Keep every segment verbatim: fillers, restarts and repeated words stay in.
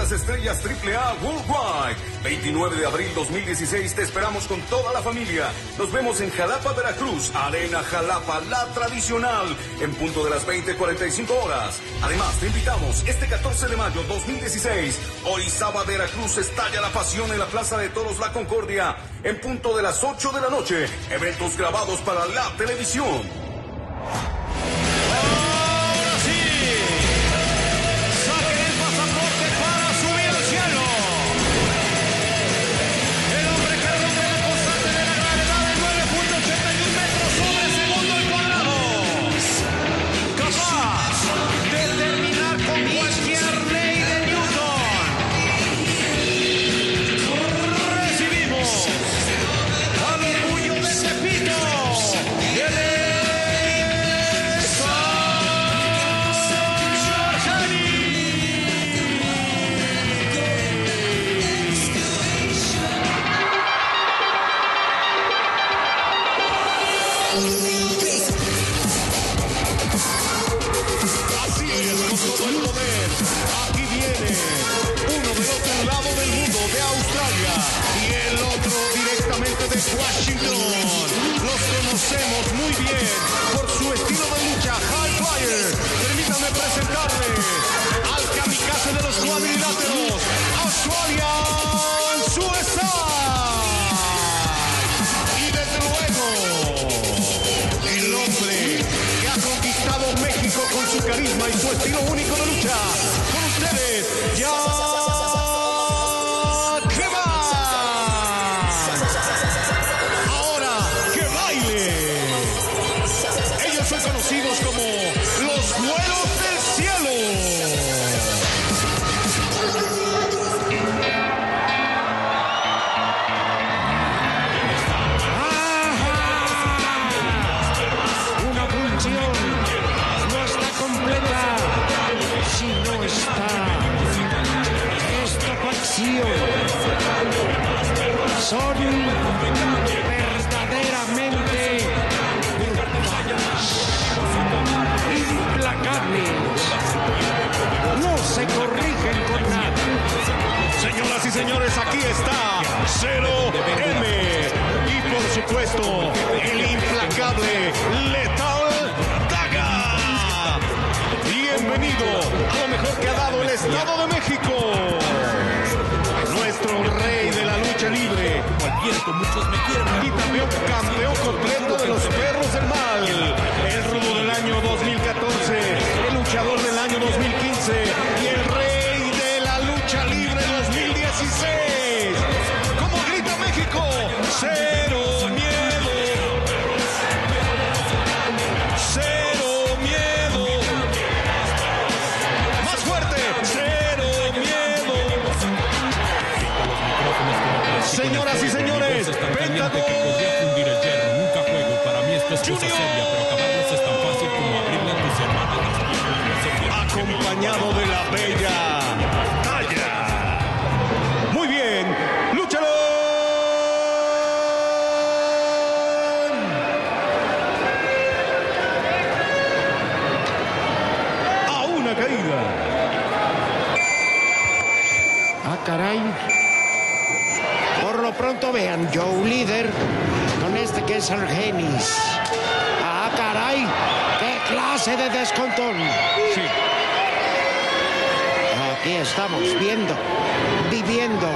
las estrellas triple A Worldwide. veintinueve de abril dos mil dieciséis te esperamos con toda la familia. Nos vemos en Jalapa, Veracruz, Arena Jalapa, la tradicional, en punto de las veinte cuarenta y cinco horas. Además, te invitamos este catorce de mayo dos mil dieciséis. Orizaba, Veracruz, estalla la pasión en la Plaza de Toros La Concordia, en punto de las ocho de la noche. Eventos grabados para la televisión. Washington. Los conocemos muy bien por su estilo de lucha High Flyer. Permítanme presentarles al kamikaze de los cuadriláteros, Australian Suicide. Y desde luego, el hombre que ha conquistado México con su carisma y su estilo único de lucha. Con ustedes, ya. Conocidos como los Duelos del Cielo. Una función no está completa si no está esta facción. Son verdaderamente implacables. No se corrigen con nada. Señoras y señores, aquí está Cero M. Y por supuesto, el implacable Lethal Daga. Bienvenido a lo mejor que ha dado el Estado de México. Nuestro rey de la lucha libre. Y también campeón completo de los perros del mal. El rudo del año dos mil catorce. El luchador del año dos mil quince. Y el rey de la lucha libre dos mil dieciséis. ¿Cómo grita México? Cero miedo. Cero miedo. Más fuerte. Cero miedo. Señoras y señores, Pentagon Nunca juego, para mí esto es cosa seria, pero acabarlos es tan fácil como abrirle a tus hermanas. Acompañado de la bella Talla. Muy bien, lúchalo. A una caída. Ah, caray. Por lo pronto vean, Joe Líder con este que es Argenis. Ah, caray, qué clase de descontón. Sí. Aquí estamos viendo, viviendo.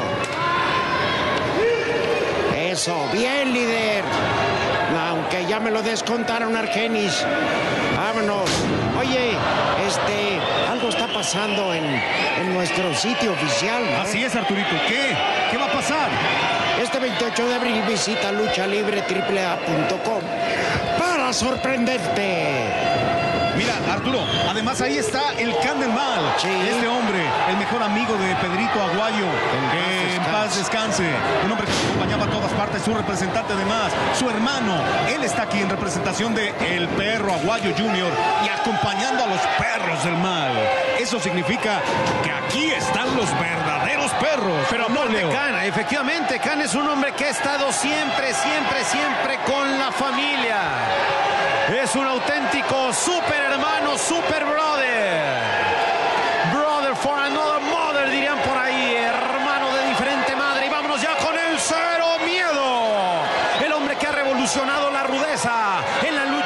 Eso, bien, Líder. Aunque ya me lo descontaron, Argenis. Vámonos. Oye, este, algo está pasando en, en nuestro sitio oficial, ¿no? Así es, Arturito. ¿Qué? ¿Qué va a pasar? Este veintiocho de abril visita lucha libre triple A punto com para sorprenderte. Mira, Arturo, además ahí está el Can del Mal. Sí. Este hombre, el mejor amigo de Pedrito Aguayo. Que en paz descanse. Un hombre que nos acompañaba a todas partes, su representante además, su hermano. Él está aquí en representación de El Perro Aguayo junior y acompañando a los perros del mal. Eso significa que aquí están los verdaderos perros. Pero no de Can, efectivamente, Can es un hombre que ha estado siempre, siempre, siempre con la familia. Es un auténtico super hermano, super brother. Brother for another mother, dirían por ahí.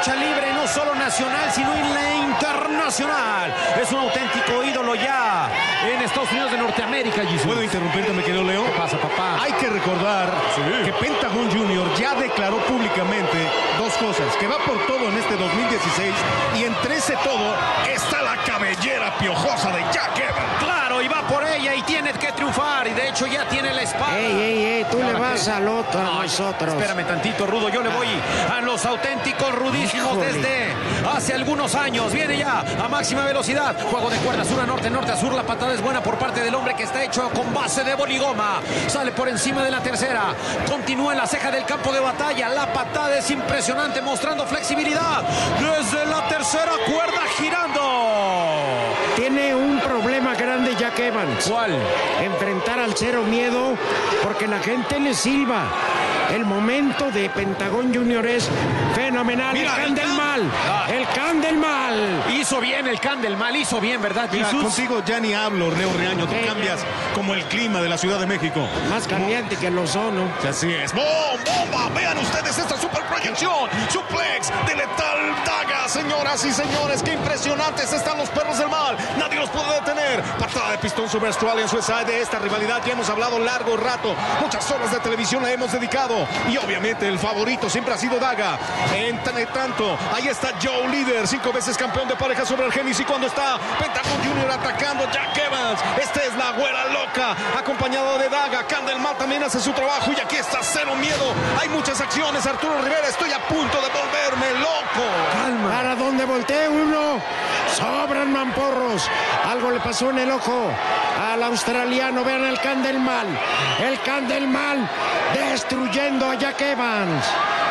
lucha libre, no solo nacional, sino en la internacional. Es un auténtico ídolo ya en Estados Unidos de Norteamérica, Jesús. ¿Puedo interrumpirte, mi querido Leo? ¿Qué pasa, papá? Hay que recordar sí. que Pentagon junior ya declaró públicamente dos cosas, que va por todo en este dos mil dieciséis y entre ese todo está la cabellera piojosa de Jack Evans. Claro, y va por ella y tiene que triunfar y de hecho ya tiene la espada. Ey, ey, ey, tú le vas al otro, a nosotros. Espérame tantito, Rudo, yo le voy a los auténticos rudísimos. Híjole. Desde hace algunos años. Viene ya a máxima velocidad. Juego de cuerda, sur a norte, norte a sur. La patada es buena por parte del hombre que está hecho con base de boligoma. Sale por encima de la tercera. Continúa en la ceja del campo de batalla. La patada es impresionante, mostrando flexibilidad. Desde la tercera cuerda girando. Tiene un problema grande Jack Evans. ¿Cuál? Enfrentar al Cero Miedo porque la gente le silba. El momento de Pentagon junior es fenomenal. Mira, el Can del Mal. Ah. El Can del Mal. Hizo bien el Can del Mal. Hizo bien, ¿verdad, Mira, Jesús? Contigo ya ni hablo, Leo Reaño. Tú eh, cambias como el clima de la Ciudad de México. Más caliente que el ozono. Así es. ¡Bom, bomba! Vean ustedes esta super proyección. Suplex de Letal Daga, señoras y señores. ¡Qué impresionantes están los perros del mal! Nadie los puede detener. Patada de pistón sobre Australian Suicide. De esta rivalidad ya hemos hablado largo rato. Muchas horas de televisión la hemos dedicado. Y obviamente el favorito siempre ha sido Daga. Entre tanto, ahí está Joe Líder, cinco veces campeón de pareja sobre Argenis. Y cuando está Pentagon junior atacando Jack Evans, esta es la güera loca, acompañado de Daga. Can del Mal también hace su trabajo. Y aquí está Cero Miedo. Hay muchas acciones, Arturo Rivera. Estoy a punto de volverme loco. Calma. Para donde voltee uno, sobran mamporros. Algo le pasó en el ojo al australiano. Vean el Can del Mal. El Can del Mal destruyendo a Jack Evans,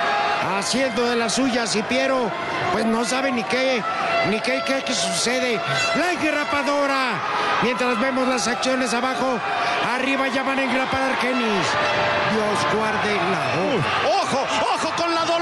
haciendo de las suyas, y Piero pues no sabe ni qué ni qué, qué, qué sucede. La engrapadora, mientras vemos las acciones abajo, arriba ya van a engrapar a Argenis. Dios guarde la uh, ojo, ojo con la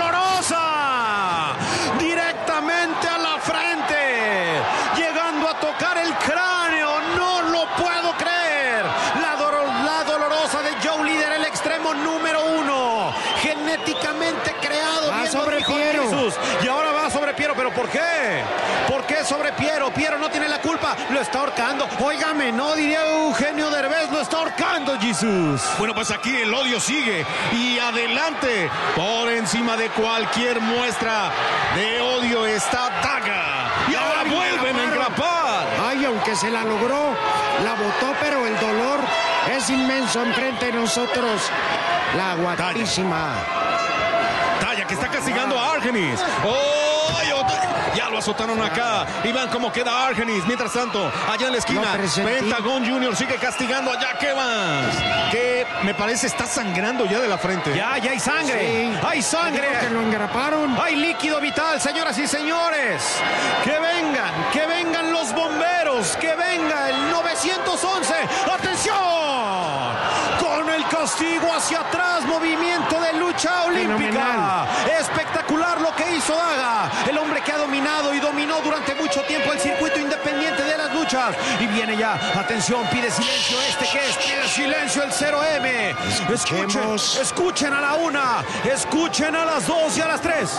dolorosa, directamente a la frente, llegando a tocar el cráneo. No lo puedo creer. La, do la dolorosa de Joe Líder, el extremo número uno, genéticamente creado. Va sobre Piero. Jesús. Y ahora va sobre Piero. ¿Pero por qué? ¿Por qué sobre Piero? Piero no tiene la culpa. Lo está ahorcando. Óigame, no diría Eugenio Derbez, lo está ahorcando, Jesús. Bueno, pues aquí el odio sigue. Y adelante, por encima de cualquier muestra de odio, está Daga. Y ahora vuelven a engrapar. Ay, aunque se la logró, la botó, pero el dolor es inmenso enfrente de nosotros. La guapísima. Talla, que está castigando a Argenis. ¡Oh! Ya lo azotaron acá. Y vean cómo queda Argenis. Mientras tanto, allá en la esquina, Pentagon junior sigue castigando a Jack Evans, que me parece está sangrando ya de la frente. Ya, ya hay sangre. Sí. Hay sangre. Que lo engraparon. Hay líquido vital, señoras y señores. Que vengan, que vengan los bomberos, que venga el nueve once. ¡Atención! Con el castigo hacia atrás, movimiento de lucha olímpica. Fenomenal. Espectacular lo que hizo Daga, el hombre que ha dominado y dominó durante mucho tiempo el circuito independiente de las luchas. Y viene ya, atención, pide silencio. ¿Este qué es? Pide silencio el cero M. Escuchen, escuchen a la una, escuchen a las dos y a las tres.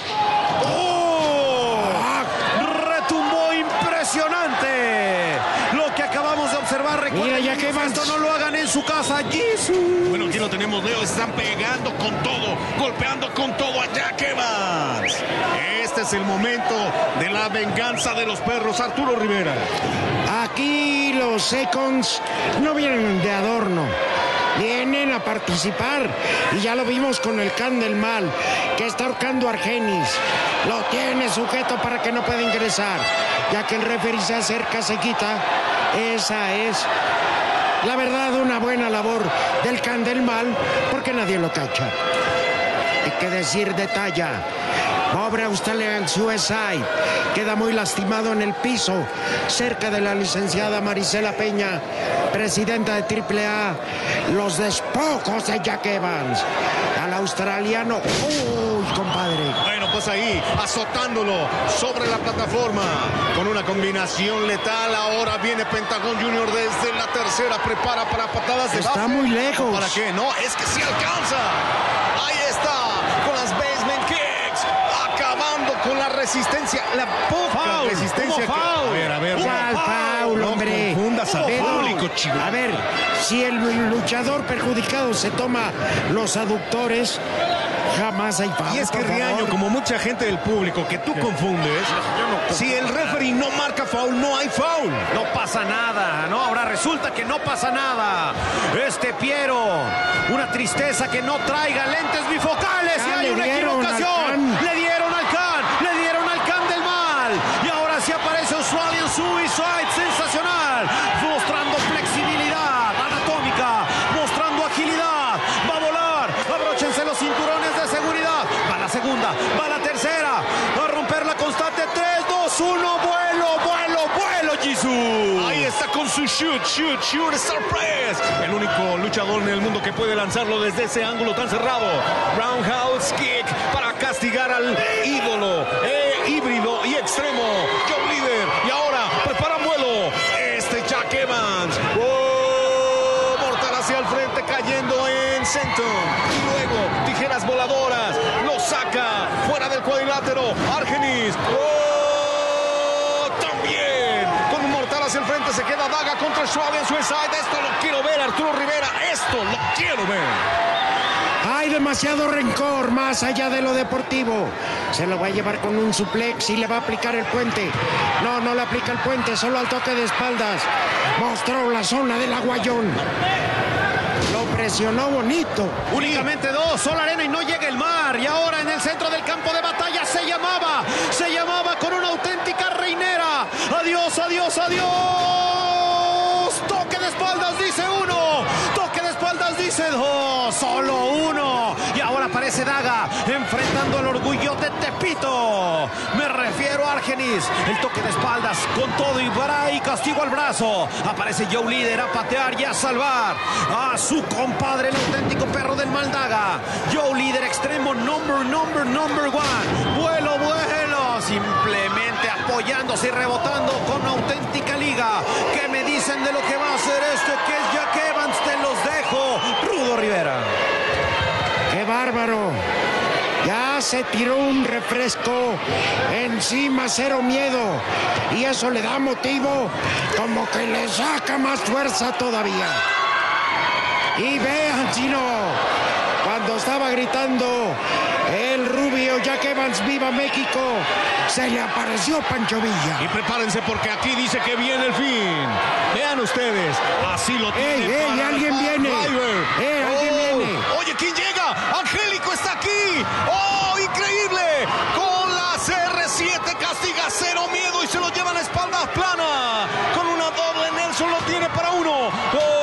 ¡Oh! Retumbó impresionante lo que acabamos de observar. Recuerden, ya que esto no lo hagan en su casa. ¡Jesús! Bueno, aquí lo tenemos, Leo. Están pegando con todo, golpeando con todo a Jack Evans. Este es el momento de la venganza de los perros, Arturo Rivera. Aquí los Seconds no vienen de adorno, vienen a participar. Y ya lo vimos con el Can del Mal, que está ahorcando a Argenis. Lo tiene sujeto para que no pueda ingresar. Ya que el referee se acerca, se quita. Esa es, la verdad, una buena labor del Can del Mal, porque nadie lo cacha. Hay que decir de Talla. Pobre Australian Suicide, queda muy lastimado en el piso, cerca de la licenciada Marisela Peña, presidenta de triple A. Los despojos de Jack Evans al australiano. ¡Uy, compadre! Bueno, pues ahí, azotándolo sobre la plataforma, con una combinación letal. Ahora viene Pentagon junior desde la tercera, prepara para patadas de Está base. muy lejos. ¿Para qué? No, es que sí alcanza. Ahí está, con las basement kicks, acabando con con la resistencia, la poca Foul, resistencia hubo que... foul. A ver, a ver. ¿Cuál no, foul, no hombre? confundas al Pero, público, chico. A ver, si el luchador perjudicado se toma los aductores, jamás hay foul. Y es que por Riaño, favor. como mucha gente del público que tú confundes, si el referee no marca foul, no hay foul. No pasa nada, ¿no? Ahora resulta que no pasa nada. Este Piero, una tristeza que no traiga lentes bifocales. Ya Y hay le una dieron al equivocación. Khan. Le dieron al Khan, le dieron al Khan del mal. Y ahora sí aparece Australian Suicide, sensacional. Mostrando flexibilidad anatómica, mostrando agilidad. Va a volar, abróchense los cinturones de seguridad. Va la segunda, va la tercera. Va a romper la constante. tres, dos, uno, vuelo, vuelo, vuelo, Jisoo. Ahí está con su shoot, shoot, shoot, surprise. El único luchador en el mundo que puede lanzarlo desde ese ángulo tan cerrado. Roundhouse kick para castigar al ídolo, eh, híbrido y extremo, Joe Líder. Y ahora preparan vuelo. Este Jack Evans. Oh, mortal hacia el frente cayendo en Senton. Y luego tijeras voladoras. Lo saca fuera del cuadrilátero. Argenis. Oh, también con un mortal hacia el frente se queda Daga contra Australian Suicide. Esto lo quiero ver, Arturo Rivera. Esto lo quiero ver. Hay demasiado rencor más allá de lo deportivo. Se lo va a llevar con un suplex y le va a aplicar el puente. No, no le aplica el puente, solo al toque de espaldas. Mostró la zona del aguayón. Lo presionó bonito. Únicamente dos, solo arena y no llega el mar. Y ahora en el centro del campo de batalla se llamaba, se llamaba con una auténtica reinera. Adiós, adiós, adiós. Toque de espaldas, dice uno. Toque de espaldas, dice dos. Solo uno. Y ahora aparece Daga enfrentando al orgullo de Tepito. Me refiero a Argenis. El toque de espaldas con todo y vara y castigo al brazo. Aparece Joe Líder a patear y a salvar a su compadre, el auténtico perro del mal Daga. Joe Líder extremo, number, number, number one. Vuelo, vuelo. Simplemente apoyándose y rebotando con auténtica liga. ¿Qué me dicen de lo que va a hacer este que es Jack Evans? Te los dejo, Rudo Rivera. ¡Qué bárbaro! Ya se tiró un refresco encima, cero miedo. Y eso le da motivo, como que le saca más fuerza todavía. Y vean, Chino, cuando estaba gritando el rubio Jack Evans, ¡viva México!, se le apareció Pancho Villa. Y prepárense porque aquí dice que viene el fin. Vean ustedes, así lo tiene. ¡Ey, ey, para alguien Zack viene! Ryder. ¡Eh, alguien Oh, viene! Oye, ¿quién llega? Angélico está aquí. ¡Oh, increíble! Con la C R siete castiga cero miedo y se lo llevan a espaldas plana. Con una doble Nelson lo tiene para uno.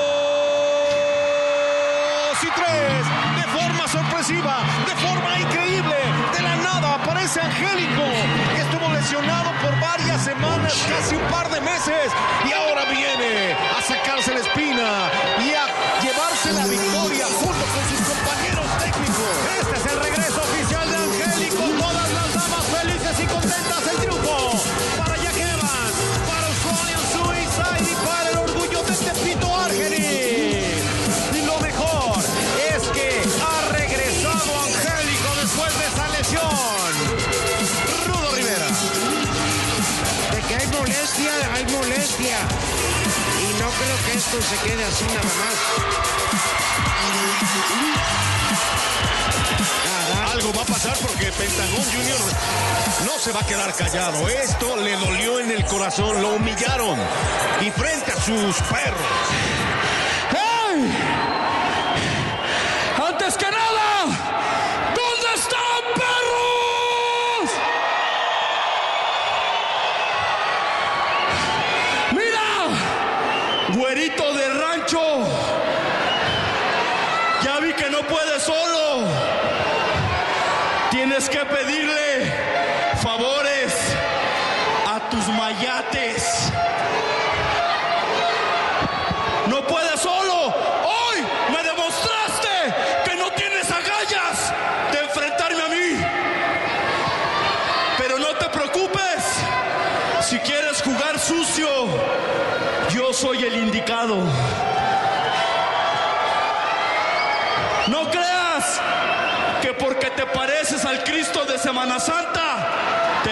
Dos y tres. De forma sorpresiva, de forma increíble. De la nada aparece Angélico, que estuvo lesionado por varias semanas, casi un par de meses. Y ahora viene a sacarse la espina y a llevarse la victoria junto con sus compañeros técnicos. Este es el regreso oficial de Angélico. Todas las damas felices y contentas. El triunfo para Jack Evans, para Australian Suicide y para el orgullo de Tepito Argenis. Y lo mejor es que ha regresado Angélico después de esa lesión. Rudo Rivera. De que hay molestia, hay molestia. Y no creo que esto se quede así nada más. Algo va a pasar porque Pentagón Junior no se va a quedar callado. Esto le dolió en el corazón, lo humillaron. Y frente a sus perros. ¡Hey! Antes que nada, ¿dónde están, perros? Mira, güerito de rancho, ya vi que no puedes solo. Tienes que pedirle favores a tus mayates. No puedes solo. Hoy me demostraste que no tienes agallas de enfrentarme a mí. Pero no te preocupes. Si quieres jugar sucio, yo soy el indicado. No creas que porque te pareces al Cristo de Semana Santa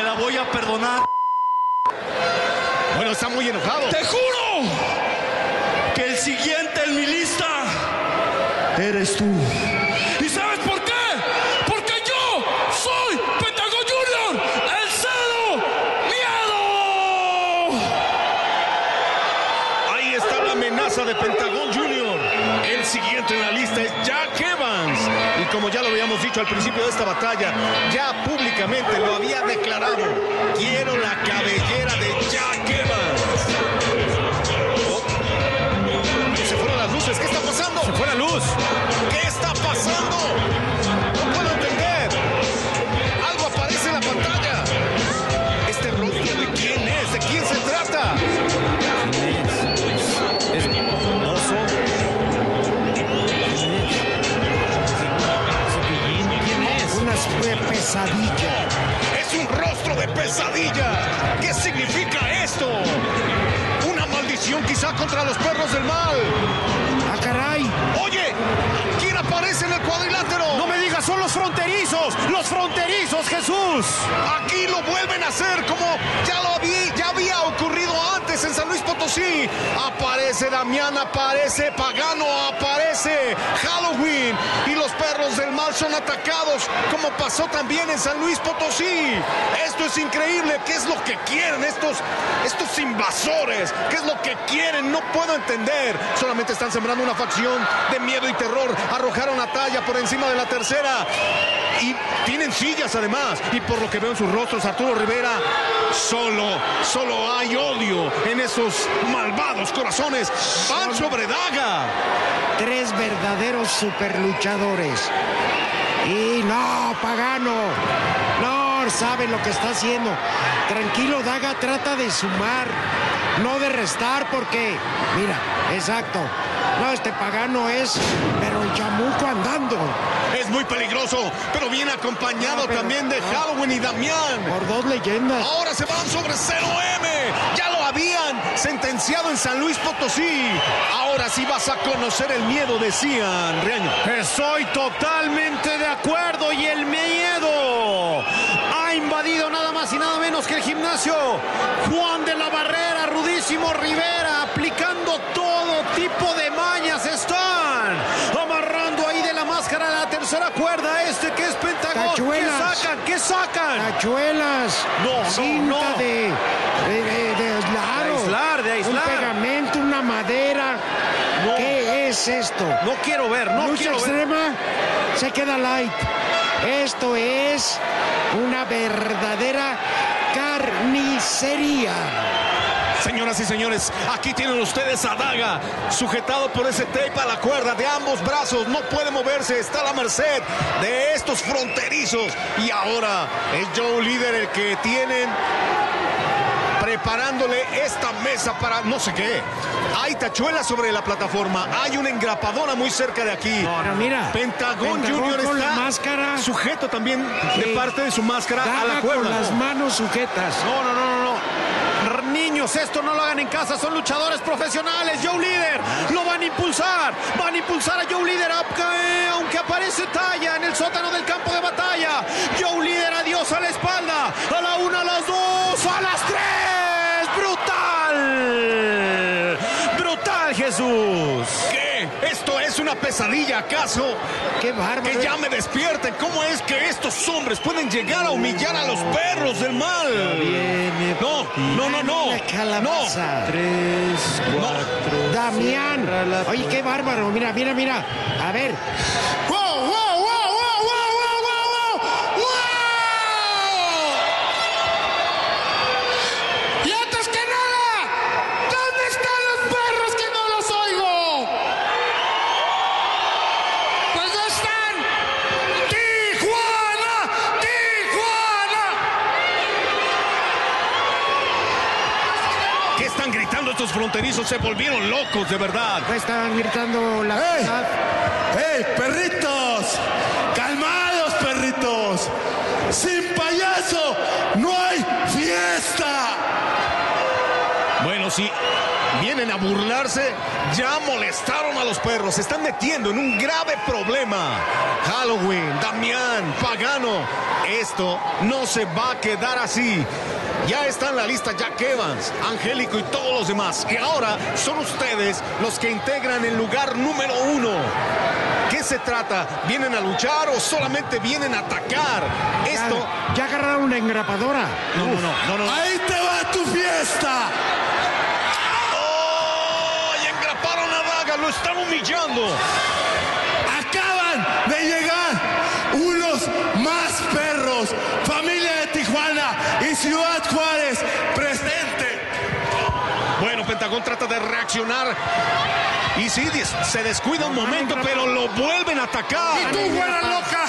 perdonar. Bueno, está muy enojado. Te juro que el siguiente en mi lista eres tú. ¿Y sabes por qué? Porque yo soy Pentagón Junior, el cero miedo. Ahí está la amenaza de Pentagón Junior El siguiente en la lista es Jack Evans. Y como ya lo habíamos dicho al principio de esta batalla, ya públicamente lo había declarado. Quiero la cabellera de Jack Evans. Oh. Se fueron las luces. ¿Qué está pasando? Se fue la luz. ¿Qué está pasando? No puedo entender. Algo aparece en la pantalla. ¿Este rostro de quién es? ¿De quién se trata? Es oso. ¿Quién es? Una pesadilla. Es un rostro de pesadilla. ¿Qué significa esto? Una maldición quizá contra los perros del mal. ¡Ah, caray! Oye, ¿quién aparece en el cuadrilátero? No me digas, son los fronterizos. Los fronterizos, Jesús. Aquí lo vuelven a hacer como ya lo había, ya había ocurrido antes en San Luis Potosí. Aparece Damián, aparece Pagano, aparece Halloween y los perros del mal son atacados como pasó también en San Luis Potosí. Esto es increíble. ¿Qué es lo que quieren estos, estos invasores? ¿Qué es lo que quieren? No puedo entender. Solamente están sembrando una facción de miedo y terror. Arrojaron a Talla por encima de la tercera. Y tienen sillas además. Y por lo que veo en sus rostros, Arturo Rivera, solo, solo hay odio en esos malvados corazones. Van sobre Daga. Tres verdaderos superluchadores. Y no, Pagano. No sabe lo que está haciendo. Tranquilo, Daga trata de sumar, no de restar, porque, mira, exacto. No, este Pagano es, pero el chamuco andando. Es muy peligroso, pero viene acompañado No, pero, también de no. Halloween y Damián. Por dos leyendas. Ahora se van sobre cero eme. Ya lo habían sentenciado en San Luis Potosí. Ahora sí vas a conocer el miedo, decían Riaño. Estoy totalmente de acuerdo y el miedo ha invadido nada más y nada menos que el gimnasio. Juan de la Barrera, Rudísimo Rivera, aplicando todo tipo de mañas. Están amarrando ahí de la máscara a la tercera cuerda este que es Pentagón. Tachuelas. ¿Qué sacan? ¿Qué sacan? Tachuelas. No, no, cinta no. de, de, de, de aislar. De aislar, de aislar. Un pegamento, una madera. No. ¿Qué es esto? No quiero ver, no Lucha quiero ver. extrema, se queda light. Esto es una verdadera carnicería. Señoras y señores, aquí tienen ustedes a Daga, sujetado por ese tape a la cuerda de ambos brazos. No puede moverse, está a la merced de estos fronterizos. Y ahora es Joe Líder el que tienen preparándole esta mesa para no sé qué. Hay tachuelas sobre la plataforma, hay una engrapadora muy cerca de aquí. Pero mira, Pentagón, Pentagón Junior con está la máscara. sujeto también de Sí. parte de su máscara a Daga la cuerda. con las manos sujetas. No, no, no, no, no. Niños, esto no lo hagan en casa, son luchadores profesionales. Joe Líder lo van a impulsar, van a impulsar a Joe Líder, aunque aparece Talla en el sótano del campo de batalla. Joe Líder, adiós a la espalda, a la una, a las dos, a las tres. ¡Brutal! ¡Brutal, Jesús! ¿Qué? ¿Esto es una pesadilla acaso? Qué bárbaro. Que ya me despierten. ¿Cómo es que estos hombres pueden llegar a humillar a los perros del mal? No, no, no, no. La calabaza. Tres, cuatro. Damián. Oye, qué bárbaro. Mira, mira, mira. A ver. ¡Wow, wow, wow, wow, wow, wow, wow, wow! ¡Wow! Y antes que nada, ¿dónde están los perros que no los oigo? Pues no están. ¡Tijuana! ¡Tijuana! ¿Qué están gritando estos fronterizos? Se volvieron locos, de verdad. Pues estaban gritando la verdad. ¡Ey, perritos! ¡Calmados, perritos! ¡Sin payaso no hay fiesta! Bueno, sí. Vienen a burlarse. Ya molestaron a los perros. Se están metiendo en un grave problema. Halloween, Damián, Pagano. Esto no se va a quedar así. Ya está en la lista Jack Evans, Angélico y todos los demás. Y ahora son ustedes los que integran el lugar número uno. ¿Qué se trata? ¿Vienen a luchar o solamente vienen a atacar? Esto... Ya, ya agarraron la engrapadora. No, no, no, no, no. ¡Ahí te va tu fiesta! ¡Oh! Y engraparon a Daga, lo están humillando. Acaban de llegar unos más perros. Familia de Tijuana y Ciudad Juárez presente. Bueno, Pentagón trata de reaccionar. Y sí, se descuida un momento, pero lo vuelven a atacar. ¡Y tú, güera loca!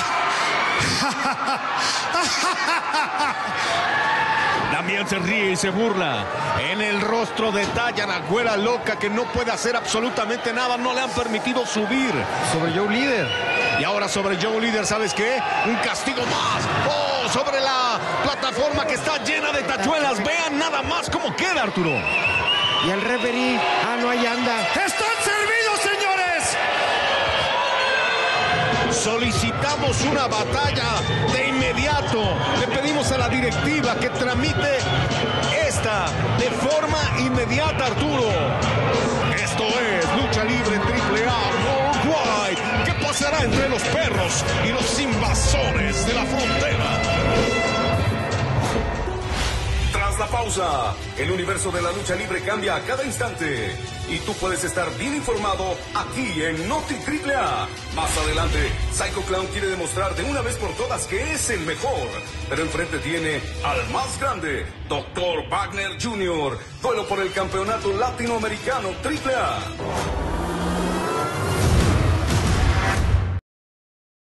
Damián se ríe y se burla. En el rostro detallan a Güera Loca, que no puede hacer absolutamente nada. No le han permitido subir. Sobre Joe Líder. Y ahora sobre Joe Líder, ¿sabes qué? Un castigo más. ¡Oh! Sobre la plataforma que está llena de tachuelas. Vean nada más cómo queda, Arturo. Y el referee, ah, no, ahí anda. ¡Están servidos, señores! Solicitamos una batalla de inmediato. Le pedimos a la directiva que tramite esta de forma inmediata, Arturo. Esto es Lucha Libre Triple A Worldwide. ¿Qué pasará entre los perros y los invasores de la frontera? Tras la pausa, el universo de la lucha libre cambia a cada instante y tú puedes estar bien informado aquí en Noti Triple A. Más adelante, Psycho Clown quiere demostrar de una vez por todas que es el mejor, pero enfrente tiene al más grande, doctor Wagner junior Duelo por el campeonato latinoamericano Triple A.